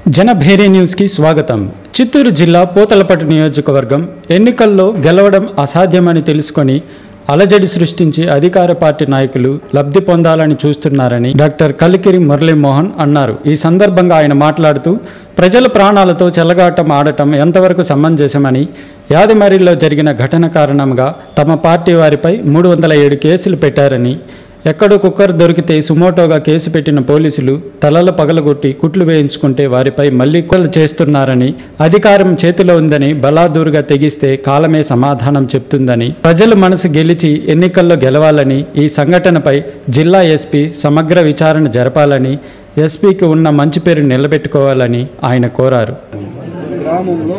Janabheri news కి స్వాగతం. చిత్తూరు జిల్లా పోతలపట్టు నియోజకవర్గం ఎన్నికల్లో గెలవడం అసాధ్యమని తెలుసుకొని అలజడి సృష్టించి అధికార పార్టీ నాయకులు లబ్ధి పొందాలని చూస్తున్నారని డాక్టర్ కలికిరి మురళీమోహన్ అన్నారు. ఈ సందర్భంగా ఆయన మాట్లాడుతూ ప్రజల ప్రాణాలతో చెలగాటం ఆడటం ఎంతవరకు సమంజసమని, యాదమరిలో జరిగిన ఘటన కారణంగా తమ పార్టీ వారిపై 307 కేసులు పెట్టారని, ఎక్కడో కుక్కర్ దొరికితే సుమోటోగా కేసు పెట్టిన పోలీసులు తలలు పగలగొట్టి కుట్లు వేయించుకుంటే వారిపై మళ్లీ కుట్రలు చేస్తున్నారని, అధికారం చేతిలో ఉందని బలాదూరుగా తెగిస్తే కాలమే సమాధానం చెప్తుందని, ప్రజల మనసు గెలిచి ఎన్నికల్లో గెలవాలని, ఈ సంఘటనపై జిల్లా ఎస్పీ సమగ్ర విచారణ జరపాలని, ఎస్పీకి ఉన్న మంచి పేరు నిలబెట్టుకోవాలని ఆయన కోరారు. గ్రామంలో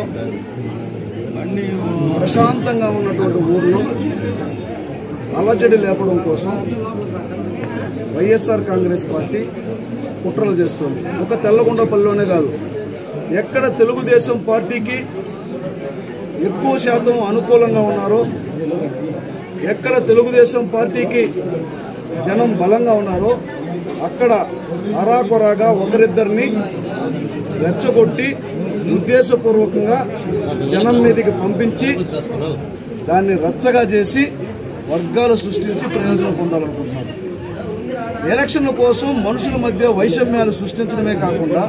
ప్రశాంతంగా ఉన్నటువంటి ఊర్లో అలజడి లేపడం కోసం వైఎస్ఆర్ కాంగ్రెస్ పార్టీ కుట్రలు చేస్తుంది. ఒక తెల్లగొండపల్లిలోనే కాదు, ఎక్కడ తెలుగుదేశం పార్టీకి ఎక్కువ శాతం అనుకూలంగా ఉన్నారో, ఎక్కడ తెలుగుదేశం పార్టీకి జనం బలంగా ఉన్నారో అక్కడ అరాకొరాగా ఒకరిద్దరిని రెచ్చగొట్టి ఉద్దేశపూర్వకంగా జనం మీదకి పంపించి దాన్ని రచ్చగా చేసి వర్గాలు సృష్టించి ప్రయోజనం పొందాలనుకుంటున్నారు. ఎలక్షన్ల కోసం మనుషుల మధ్య వైషమ్యాలు సృష్టించడమే కాకుండా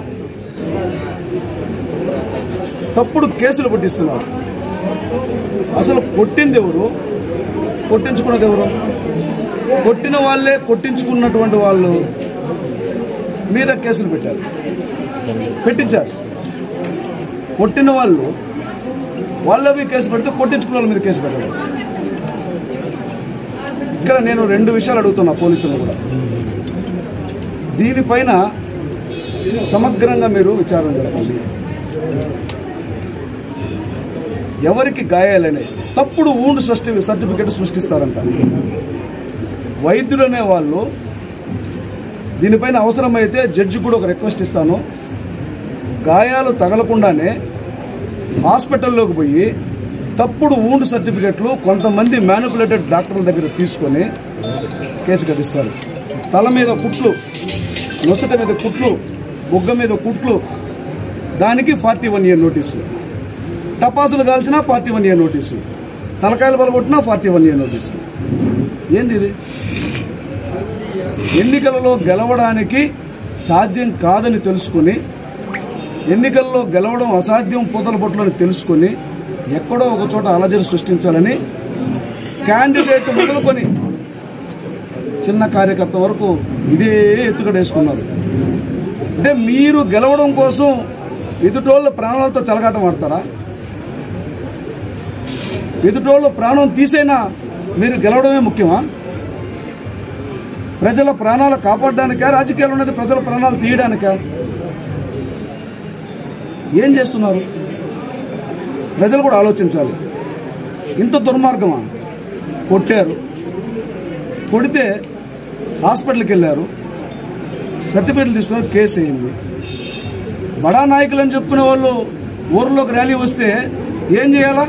తప్పుడు కేసులు పట్టిస్తున్నారు. అసలు కొట్టింది ఎవరు, కొట్టించుకున్నది ఎవరు? కొట్టిన వాళ్ళే కొట్టించుకున్నటువంటి వాళ్ళు మీద కేసులు పెట్టించారు. కొట్టిన వాళ్ళవి కేసు పెడితే కొట్టించుకున్న వాళ్ళ మీద కేసు పెట్టారు. ఇక్కడ నేను 2 విషయాలు అడుగుతున్నా పోలీసులను కూడా. దీనిపైన సమగ్రంగా మీరు విచారణ జరపాలి. ఎవరికి గాయాలనే తప్పుడు వూండ్ సర్టిఫికేట్ సృష్టిస్తారంట వైద్యులనే వాళ్ళు. దీనిపైన అవసరమైతే జడ్జి కూడా ఒక రిక్వెస్ట్ ఇస్తాను, గాయాలు తగలకుండానే హాస్పిటల్లోకి పోయి తప్పుడు వూండ్ సర్టిఫికెట్లు కొంతమంది మ్యానిపులేటెడ్ డాక్టర్ల దగ్గర తీసుకొని కేసు కట్టిస్తారు. తల మీద కుట్లు, నొసట మీద కుట్లు, బొగ్గ మీద కుట్లు, దానికి 41 year నోటీసు. టపాసులు కాల్చినా 41 year నోటీసు, తలకాయలు పలగొట్టినా 41 year నోటీసు. ఏంది ఇది? ఎన్నికలలో గెలవడానికి సాధ్యం కాదని తెలుసుకుని, ఎన్నికల్లో గెలవడం అసాధ్యం పోతలపట్టులని తెలుసుకుని ఎక్కడో ఒక చోట అలజడి సృష్టించాలని క్యాండిడేట్ మొదలుకొని చిన్న కార్యకర్త వరకు ఇదే ఎత్తుగడేసుకున్నారు. అంటే మీరు గెలవడం కోసం ఎదుటోళ్ళ ప్రాణాలతో చెలగాటం ఆడతారా? ఎదుటోళ్ళ ప్రాణం తీసైనా మీరు గెలవడమే ముఖ్యమా? ప్రజల ప్రాణాలు కాపాడడానికా రాజకీయాలు ఉన్నది ప్రజల ప్రాణాలు తీయడానికా? ఏం చేస్తున్నారు? ప్రజలు కూడా ఆలోచించాలి. ఇంత దుర్మార్గమా? కొట్టారు, కొడితే హాస్పిటల్కి వెళ్ళారు, సర్టిఫికేట్లు తీసుకున్నారు, కేసు అయింది. బడా నాయకులు అని చెప్పుకునే వాళ్ళు ఊర్లోకి ర్యాలీ వస్తే ఏం చేయాలా?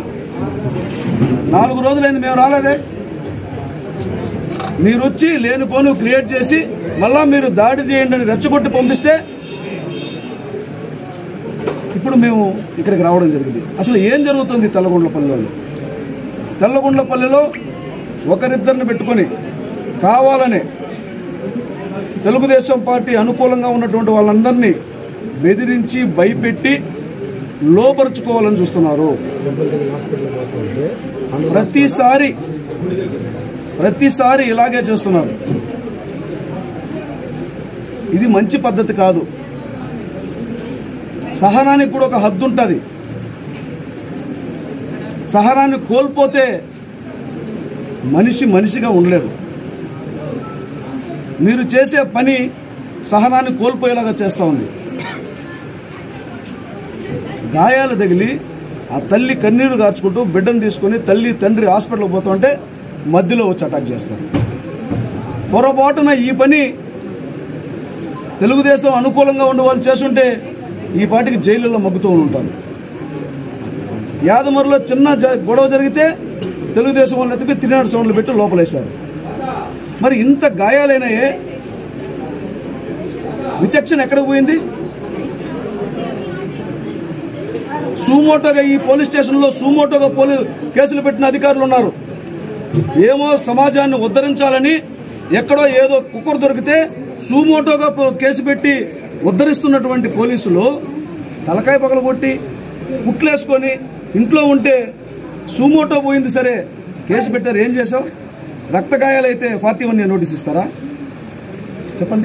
4 రోజులైంది మేము రాలేదే. మీరు వచ్చి లేనిపోను క్రియేట్ చేసి మళ్ళా మీరు దాడి చేయండి అని రెచ్చగొట్టి పంపిస్తే ఇప్పుడు మేము ఇక్కడికి రావడం జరిగింది. అసలు ఏం జరుగుతుంది తెల్లగొండపల్లిలో? తెల్లగొండపల్లిలో ఒకరిద్దరిని పెట్టుకొని కావాలనే తెలుగుదేశం పార్టీ అనుకూలంగా ఉన్నటువంటి వాళ్ళందరినీ బెదిరించి భయపెట్టి లోపరుచుకోవాలని చూస్తున్నారు. ప్రతిసారి ఇలాగే చేస్తున్నారు. ఇది మంచి పద్ధతి కాదు. సహనానికి కూడా ఒక హద్దు ఉంటుంది. సహనాన్ని కోల్పోతే మనిషిగా ఉండలేరు. మీరు చేసే పని సహనాన్ని కోల్పోయేలాగా చేస్తూ ఉంది. గాయాలు తగిలి ఆ తల్లి కన్నీరు గార్చుకుంటూ బిడ్డను తీసుకుని తల్లి తండ్రి హాస్పిటల్కి పోతుంటే మధ్యలో వచ్చి అటాక్ చేస్తారు. పొరపాటున ఈ పని తెలుగుదేశం అనుకూలంగా ఉండే వాళ్ళు చేస్తుంటే ఈ పార్టీకి జైలులో మగ్గుతూ ఉంటారు. యాదమరిలో చిన్న గొడవ జరిగితే తెలుగుదేశం వాళ్ళని ఎత్తిపి 300 సౌండ్లు పెట్టి లోపలేశారు. మరి ఇంత గాయాలైనాయే, విచక్షణ ఎక్కడికి పోయింది? సుమోటోగా ఈ పోలీస్ స్టేషన్లో సుమోటోగా కేసులు పెట్టిన అధికారులు ఉన్నారు. ఏమో సమాజాన్ని ఉద్ధరించాలని ఎక్కడో ఏదో కుక్కర్ దొరికితే సుమోటోగా కేసు పెట్టి ఉద్ధరిస్తున్నటువంటి పోలీసులు తలకాయ పగలగొట్టి కుట్లేసుకొని ఇంట్లో ఉంటే సుమోటో పోయింది సరే కేసు పెట్టారు. ఏం చేశావు? రక్త గాయాలైతే 41 నోటీస్ ఇస్తారా? చెప్పండి.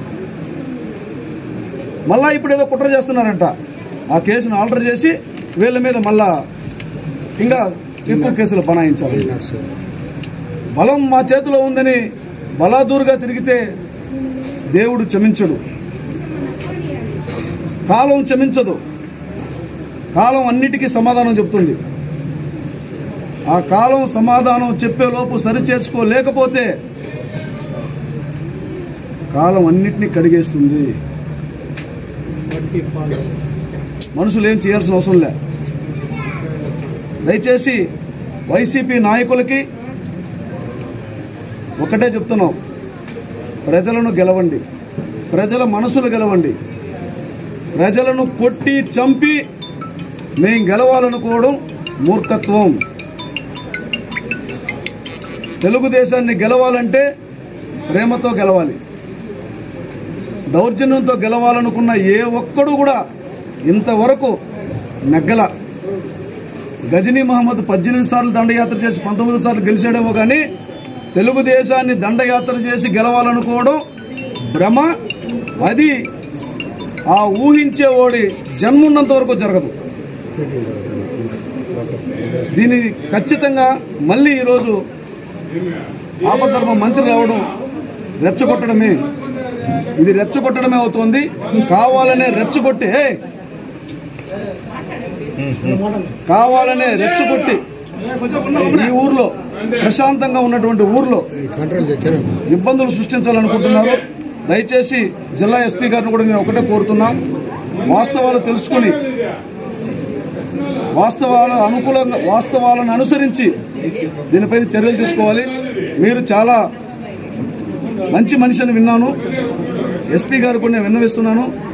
మళ్ళా ఇప్పుడు ఏదో కుట్ర చేస్తున్నారంట. ఆ కేసును ఆల్టర్ చేసి వీళ్ళ మీద మళ్ళా ఇంకా ఎక్కువ కేసులు బనాయించాలి. బలం మా చేతిలో ఉందని బలాదూరుగా తిరిగితే దేవుడు క్షమించడు, కాలం క్షమించదు. కాలం అన్నిటికీ సమాధానం చెప్తుంది. ఆ కాలం సమాధానం చెప్పేలోపు సరిచేర్చుకోలేకపోతే కాలం అన్నిటినీ కడిగేస్తుంది. మనుషులు ఏం చేయాల్సిన అవసరం లే. దయచేసి వైసీపీ నాయకులకి ఒకటే చెప్తున్నాం, ప్రజలను గెలవండి, ప్రజల మనసులు గెలవండి. ప్రజలను కొట్టి చంపి మేం గెలవాలనుకోవడం మూర్ఖత్వం. తెలుగుదేశాన్ని గెలవాలంటే ప్రేమతో గెలవాలి. దౌర్జన్యంతో గెలవాలనుకున్న ఏ ఒక్కడు కూడా ఇంతవరకు నెగ్గల. గజనీ మహమ్మద్ 18 సార్లు దండయాత్ర చేసి 19 సార్లు గెలిచాడేమో కానీ తెలుగుదేశాన్ని దండయాత్ర చేసి గెలవాలనుకోవడం భ్రమ. అది ఆ ఊహించేవాడి జన్మున్నంత వరకు జరగదు. దీనిని ఖచ్చితంగా మళ్ళీ ఈరోజు ఆపద్ధర్మ మంత్రి రావడం రెచ్చగొట్టడమే. ఇది రెచ్చగొట్టడమే అవుతోంది. కావాలనే రెచ్చగొట్టి ఈ ఊర్లో ప్రశాంతంగా ఉన్నటువంటి ఊర్లో ఇబ్బందులు సృష్టించాలనుకుంటున్నారు. దయచేసి జిల్లా ఎస్పీ గారిని కూడా నేను ఒకటే కోరుతున్నా, వాస్తవాలు తెలుసుకుని వాస్తవాలను అనుసరించి దీనిపైన చర్యలు తీసుకోవాలి. మీరు చాలా మంచి మనిషిని విన్నాను. ఎస్పీ గారు కూడా నేను విన్నవిస్తున్నాను.